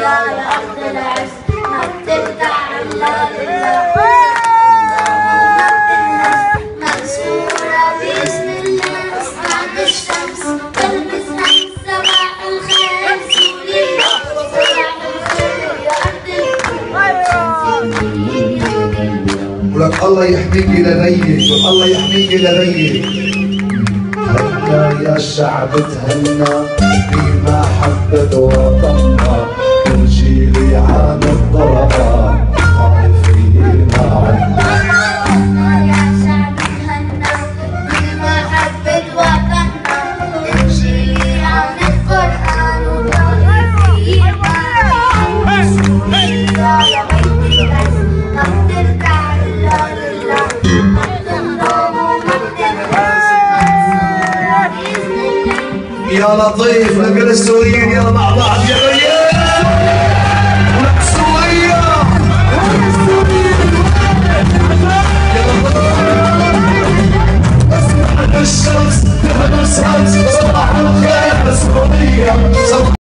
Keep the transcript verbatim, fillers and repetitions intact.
يا أرض العز مجد التعالى لله منصورة باسم الله بعد الشمس تلبسها صباح الخير سوريا صباح الخير يا أرض العز ولك الله يحميك لنيك والله يحميك لنيك. هلا يا الشعب تهنى بمحبة وطننا كل جيل يعاني الضربة خايفين عنا. يا شعب تهنى بمحبة وطننا كل جيل يعاني القرآن وخايفين عنا. سوريا يا بيت العز مجد التعالى لله مجد النوم ومجد العز منصورة بإذن الله. يا لطيف لكل السوريين يلا مع بعض يا ريال ولك سوريا اسمع الشمس تهمس همس صباح الخير سوريا.